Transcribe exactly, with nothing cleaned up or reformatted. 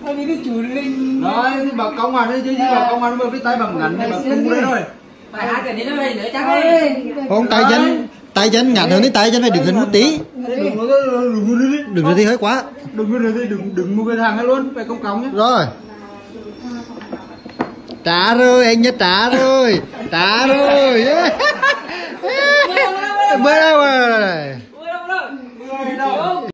Anh cái chủ linh. Rồi thì bảo công hoàn đi chứ bảo công hoàn mới cái tay bằng ngắn này bảo cung đấy thôi. Phải hai cái đến đây nữa chắc đi. Không tay chân, tay chân ngắn hơn cái tay chân phải đứng gần một tí. Đừng có đừng đi. Đừng ra đi hơi quá. Đừng có đi đừng đừng mua cái thằng ấy luôn, phải công cống nhé. Rồi. Trả rồi, anh nhất trả rồi. Trả rồi. Bữa đâu rồi.